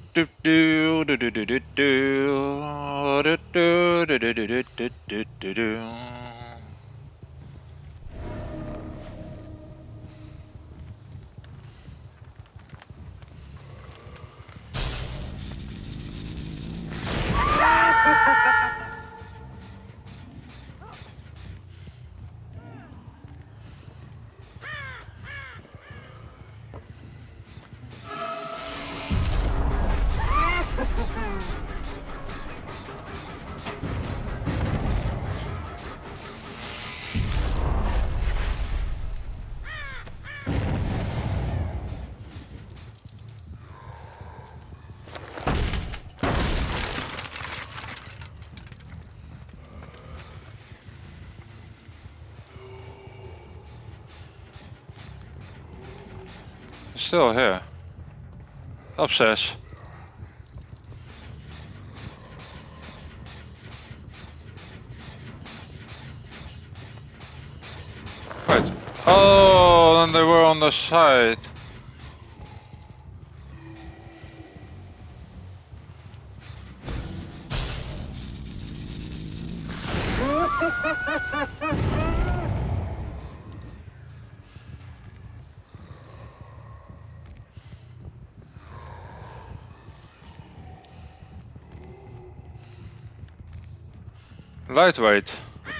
do do do do do do do do do do do do do do do do. Still here. Upstairs. Wait. Oh, and they were on the side. Lightweight.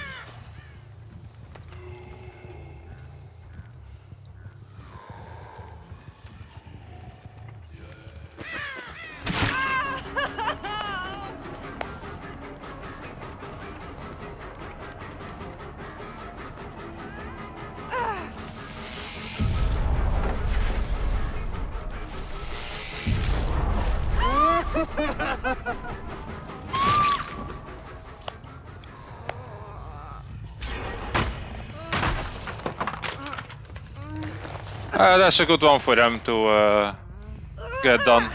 That's a good one for them to get done.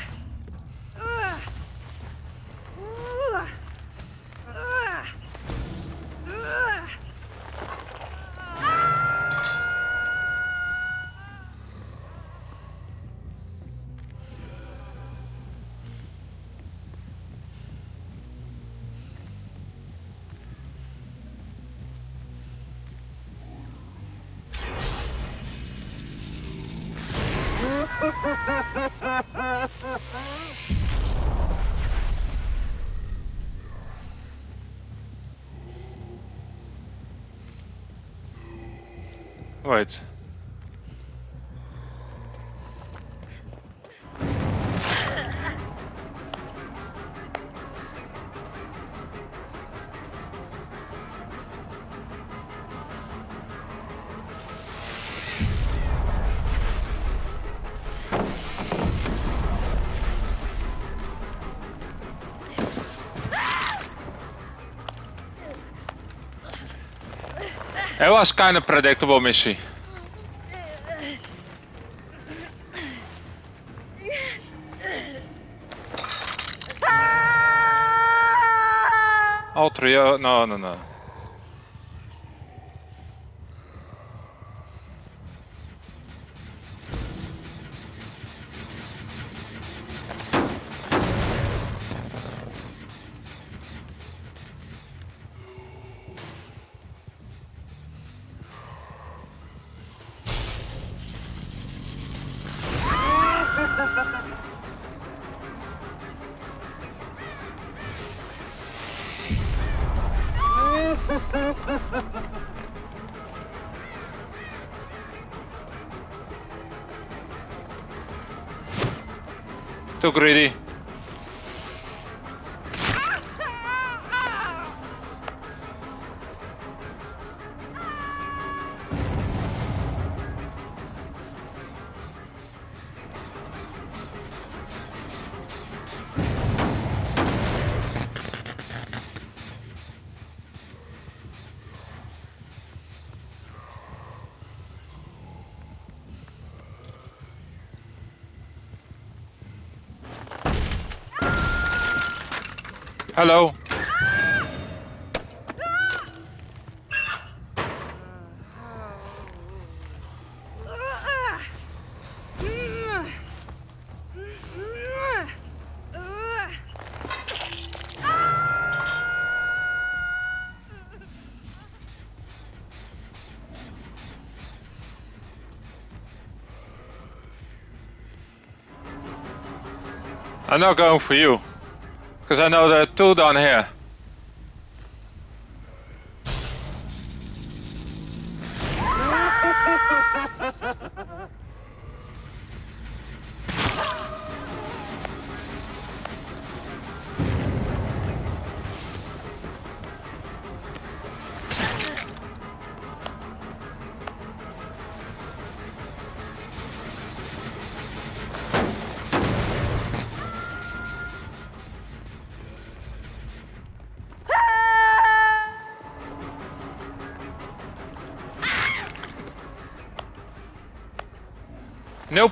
Wait. It was kind of predictable, Missy. All three, no. Too greedy. Hello. I'm not going for you. Because I know there are two down here. Nope.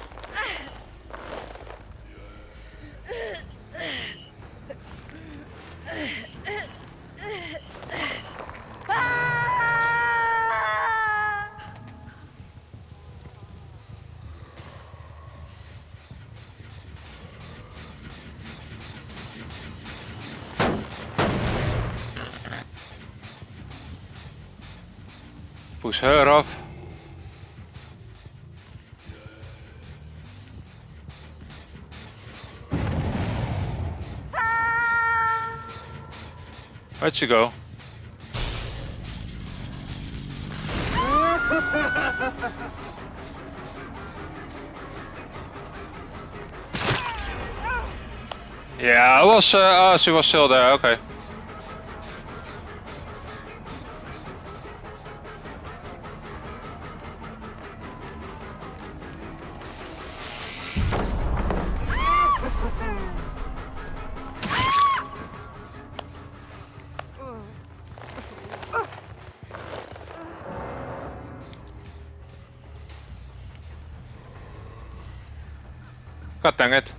Push her off. Where'd she go? Yeah, I was. Oh, she was still there. Okay. God dang it.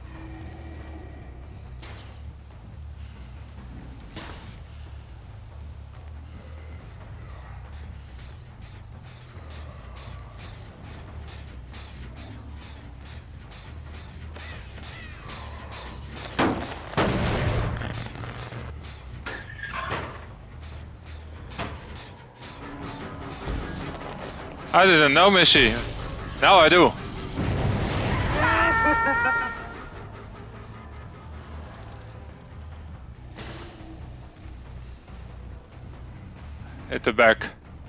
I didn't know, Missy. Now I do. Hit the back.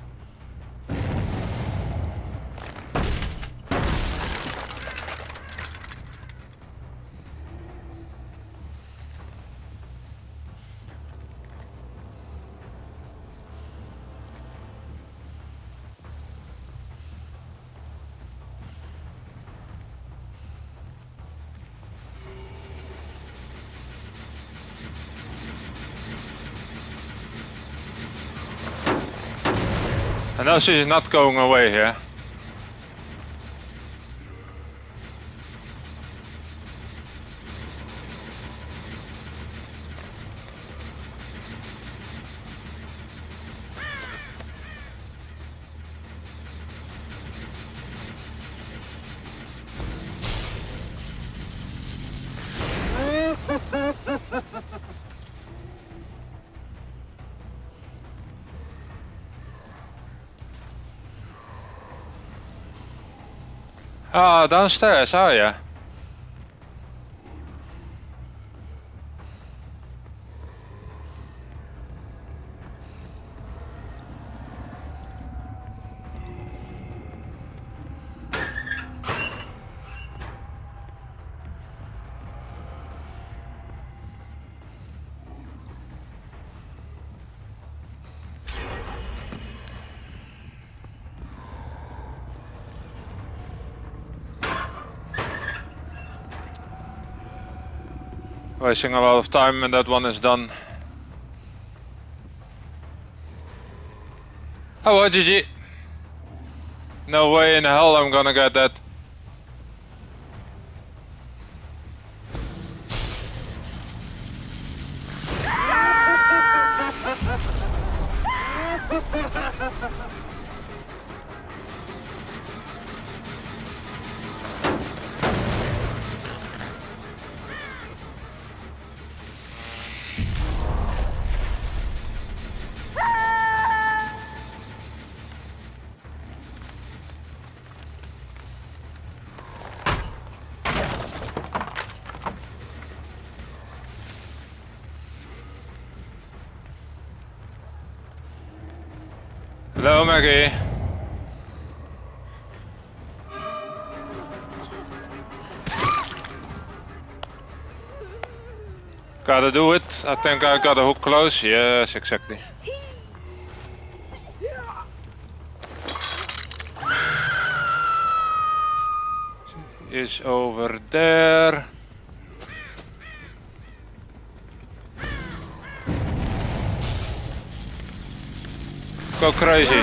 I know she's not going away here. Ah, downstairs, are ya? Wasting a lot of time and that one is done. Oh well, GG. No way in hell I'm gonna get that. Hello, Maggie. Gotta do it. I think I got a hook close. Yes, exactly. She is over there. Go crazy.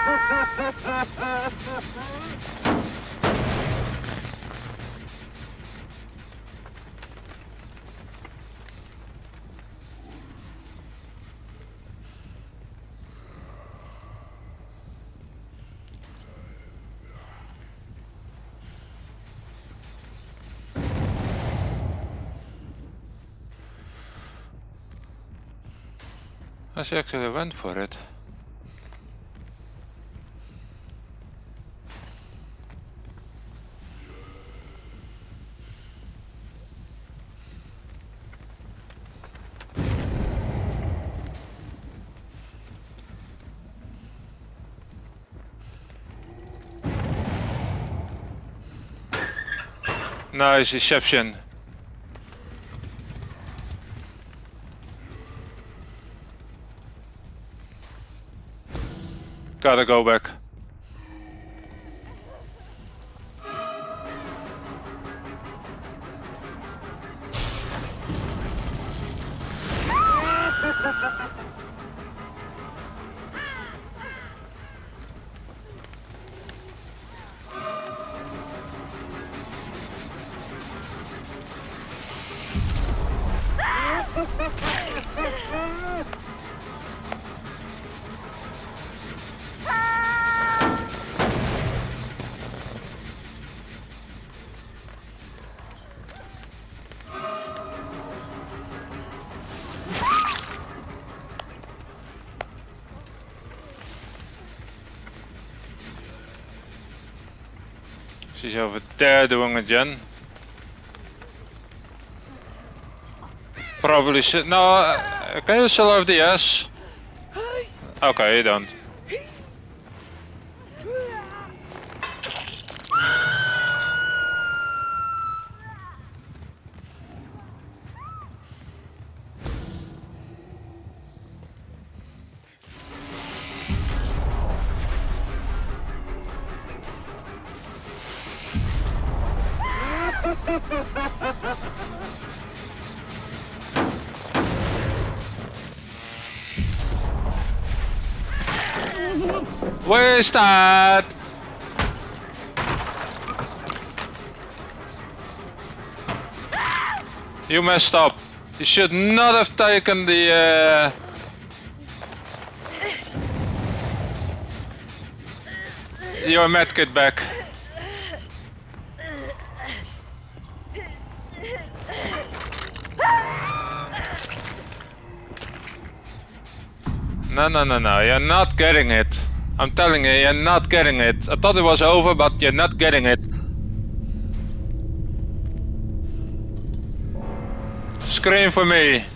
She actually went for it. Nice deception. Gotta go back. She's over there doing a gen. Probably should. No, can you still have the S? Okay, you don't. Where's that? You messed up. You should not have taken the your medkit back. No, you're not getting it. I'm telling you, you're not getting it. I thought it was over, but you're not getting it. Scream for me.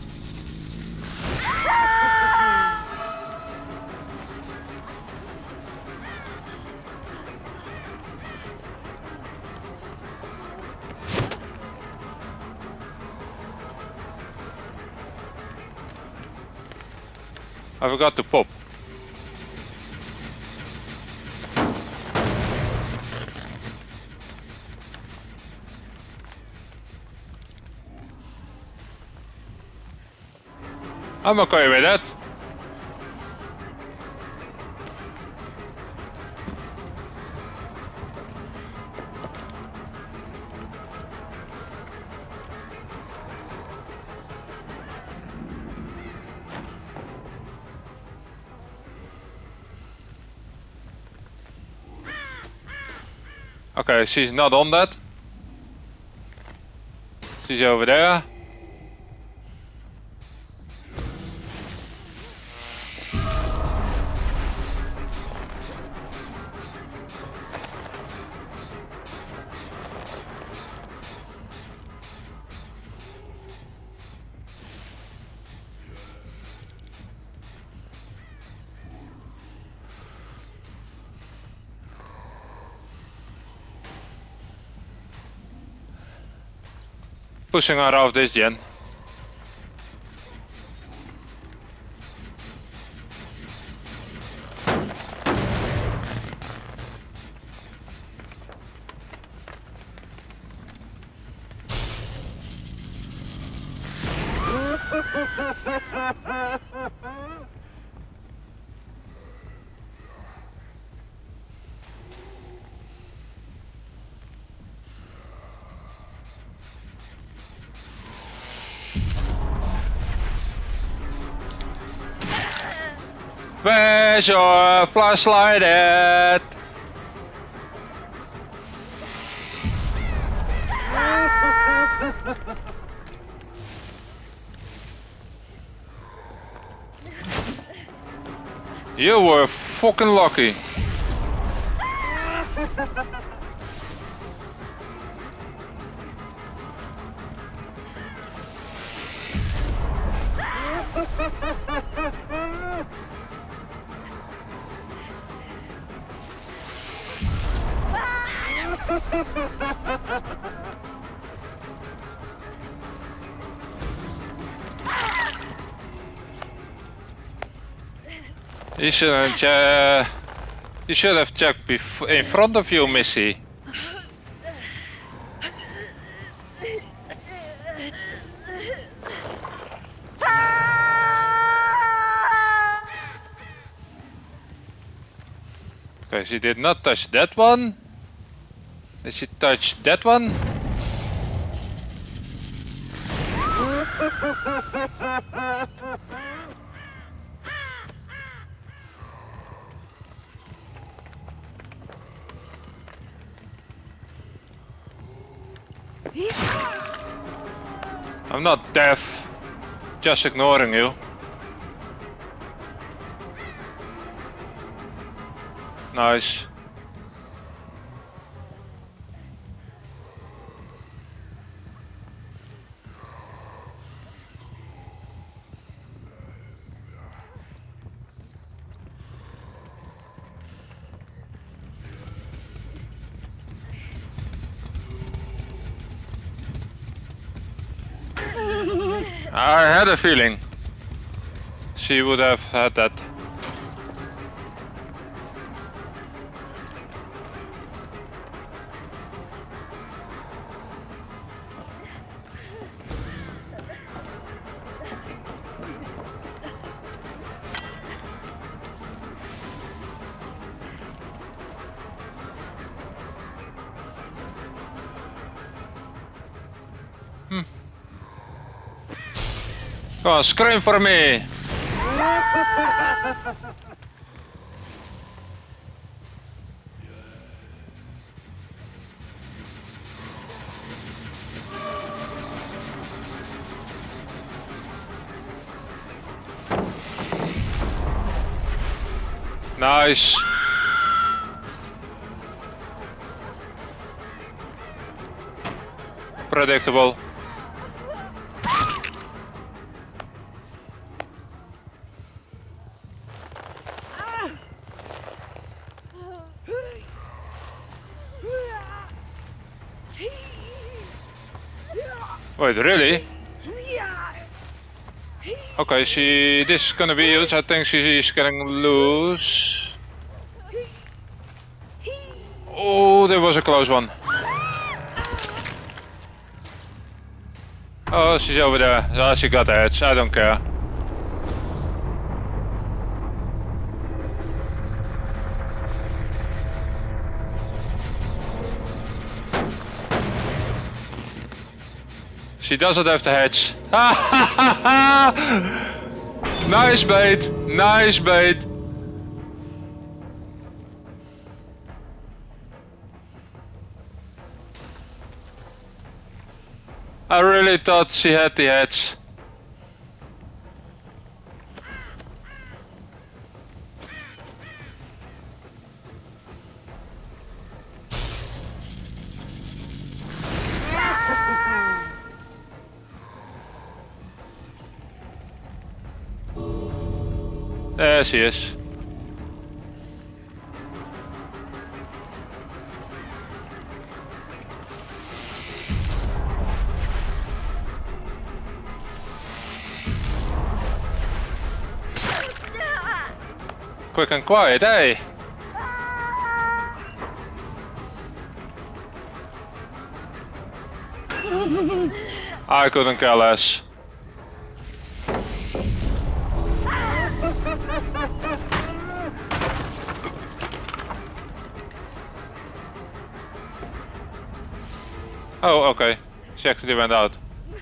I forgot to pop. I'm okay with that. Okay, she's not on that. She's over there. pushing her off this gen. Where's your flashlight at? You were fucking lucky. You should have checked in front of you, Missy. Okay, she did not touch that one. Did she touch that one? I'm not deaf, just ignoring you. Nice. I had a feeling she would have had that. Come on, scream for me! Nice. Predictable. Wait, really? Okay, this is gonna be huge. I think she's getting loose. Oh, that was a close one. Oh, she's over there. Oh, she got the edge. I don't care. She doesn't have the hedge. Nice bait. Nice bait. I really thought she had the hedge. There she is. quick and quiet, hey! I couldn't care less. Oh, okay. She actually went out.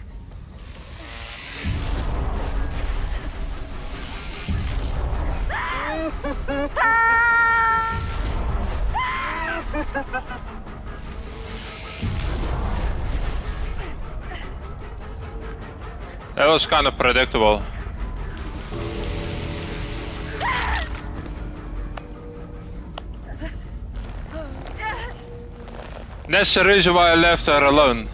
That was kind of predictable. That's the reason why I left her alone.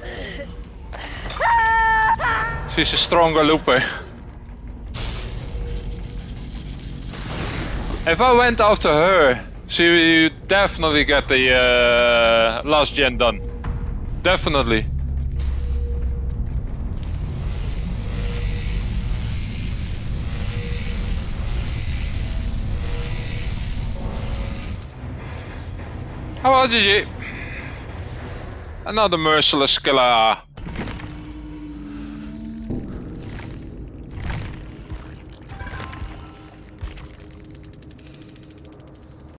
She's a stronger looper. If I went after her, she would definitely get the last gen done. Definitely. How about GG? Another merciless killer.